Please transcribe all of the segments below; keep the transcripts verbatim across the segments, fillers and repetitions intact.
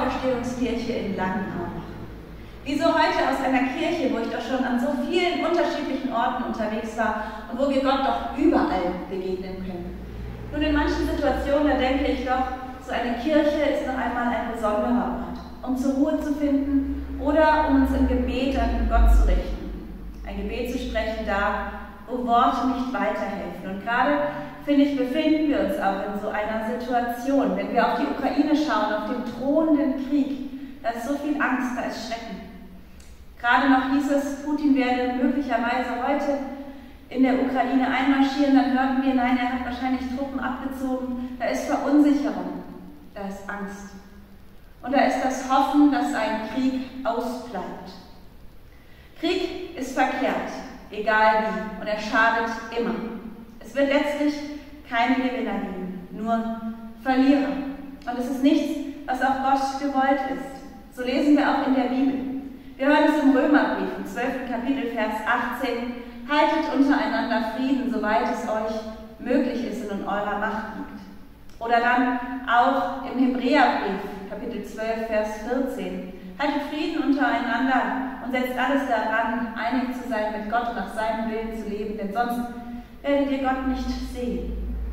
Auferstehungskirche in Langenau. Wie so heute aus einer Kirche, wo ich doch schon an so vielen unterschiedlichen Orten unterwegs war und wo wir Gott doch überall begegnen können. Nun, in manchen Situationen, da denke ich doch, so eine Kirche ist noch einmal ein besonderer Ort, um zur Ruhe zu finden oder um uns im Gebet an Gott zu richten. Ein Gebet zu sprechen da, wo Worte nicht weiterhelfen. Und gerade, finde ich, befinden wir uns auch in so einer Situation. Wenn wir auf die Ukraine schauen, auf den drohenden Krieg, da ist so viel Angst, da ist Schrecken. Gerade noch hieß es, Putin werde möglicherweise heute in der Ukraine einmarschieren, dann hörten wir, nein, er hat wahrscheinlich Truppen abgezogen. Da ist Verunsicherung, da ist Angst. Und da ist das Hoffen, dass ein Krieg ausbleibt. Krieg ist verkehrt, egal wie, und er schadet immer. Es wird letztlich keine Gewinner geben, nur Verlierer. Und es ist nichts, was auch Gott gewollt ist. So lesen wir auch in der Bibel. Wir hören es im Römerbrief, im zwölften Kapitel, Vers achtzehn. Haltet untereinander Frieden, soweit es euch möglich ist und in eurer Macht liegt. Oder dann auch im Hebräerbrief, Kapitel zwölf, Vers vierzehn. Haltet Frieden untereinander und setzt alles daran, einig zu sein mit Gott und nach seinem Willen zu leben, denn sonst werdet ihr Gott nicht sehen.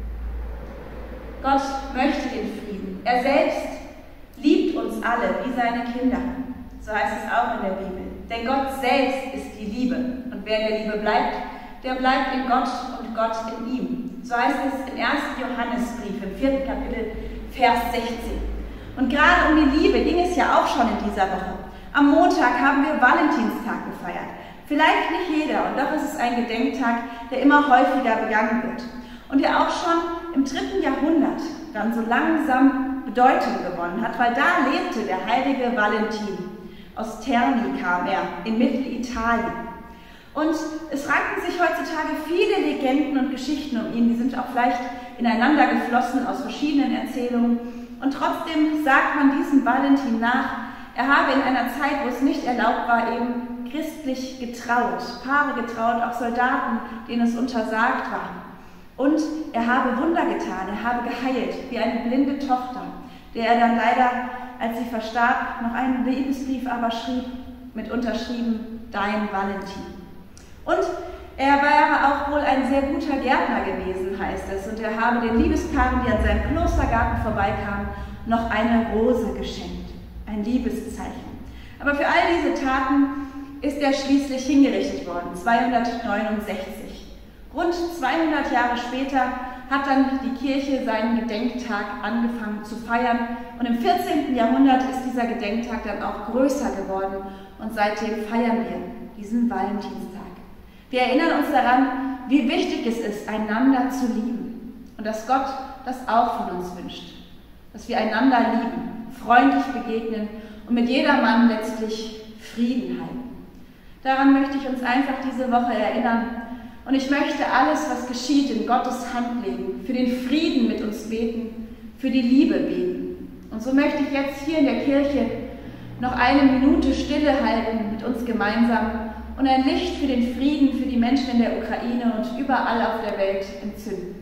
Gott möchte den Frieden. Er selbst liebt uns alle wie seine Kinder. So heißt es auch in der Bibel. Denn Gott selbst ist die Liebe. Und wer in der Liebe bleibt, der bleibt in Gott und Gott in ihm. So heißt es im ersten Johannesbrief, im vierten Kapitel, Vers sechzehn. Und gerade um die Liebe ging es ja auch schon in dieser Woche. Am Montag haben wir Valentinstag gefeiert. Vielleicht nicht jeder, und doch ist es ein Gedenktag, der immer häufiger begangen wird. Und der auch schon im dritten Jahrhundert dann so langsam Bedeutung gewonnen hat, weil da lebte der heilige Valentin. Aus Terni kam er, in Mittelitalien. Und es ranken sich heutzutage viele Legenden und Geschichten um ihn, die sind auch vielleicht ineinander geflossen aus verschiedenen Erzählungen. Und trotzdem sagt man diesem Valentin nach, er habe in einer Zeit, wo es nicht erlaubt war, eben christlich getraut, Paare getraut, auch Soldaten, denen es untersagt war. Und er habe Wunder getan, er habe geheilt, wie eine blinde Tochter, der er dann leider, als sie verstarb, noch einen Liebesbrief aber schrieb, mit unterschrieben, dein Valentin. Und er wäre auch wohl ein sehr guter Gärtner gewesen, heißt es, und er habe den Liebespaaren, die an seinem Klostergarten vorbeikamen, noch eine Rose geschenkt, ein Liebeszeichen. Aber für all diese Taten ist er schließlich hingerichtet worden, zweihundertneunundsechzig. Rund zweihundert Jahre später hat dann die Kirche seinen Gedenktag angefangen zu feiern. Und im vierzehnten Jahrhundert ist dieser Gedenktag dann auch größer geworden. Und seitdem feiern wir diesen Valentinstag. Wir erinnern uns daran, wie wichtig es ist, einander zu lieben. Und dass Gott das auch von uns wünscht. Dass wir einander lieben, freundlich begegnen und mit jedermann letztlich Frieden halten. Daran möchte ich uns einfach diese Woche erinnern. Und ich möchte alles, was geschieht, in Gottes Hand legen, für den Frieden mit uns beten, für die Liebe beten. Und so möchte ich jetzt hier in der Kirche noch eine Minute Stille halten mit uns gemeinsam und ein Licht für den Frieden, für die Menschen in der Ukraine und überall auf der Welt entzünden.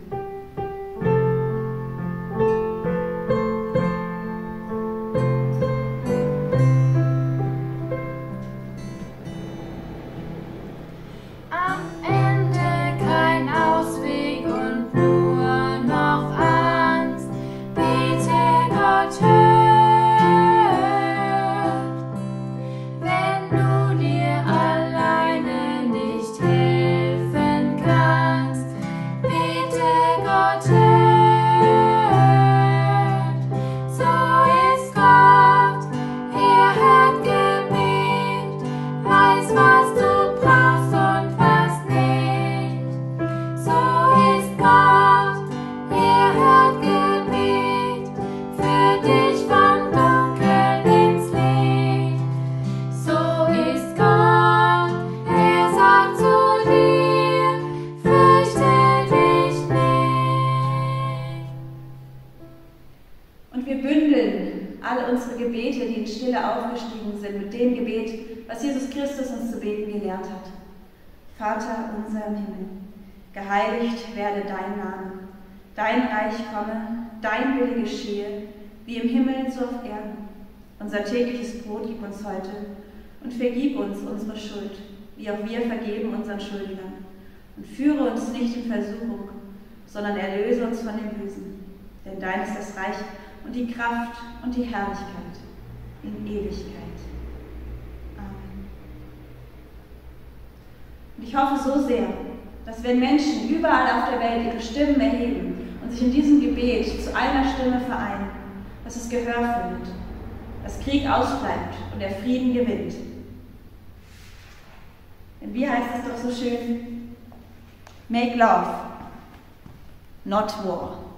Gebete, die in Stille aufgestiegen sind, mit dem Gebet, was Jesus Christus uns zu beten gelehrt hat. Vater unser im Himmel, geheiligt werde dein Name, dein Reich komme, dein Wille geschehe, wie im Himmel so auf Erden. Unser tägliches Brot gib uns heute und vergib uns unsere Schuld, wie auch wir vergeben unseren Schuldigern. Und führe uns nicht in Versuchung, sondern erlöse uns von dem Bösen. Denn dein ist das Reich und die Kraft und die Herrlichkeit in Ewigkeit. Amen. Und ich hoffe so sehr, dass wenn Menschen überall auf der Welt ihre Stimmen erheben und sich in diesem Gebet zu einer Stimme vereinen, dass es Gehör findet, dass Krieg ausbleibt und der Frieden gewinnt. Denn wie heißt es doch so schön? Make love, not war.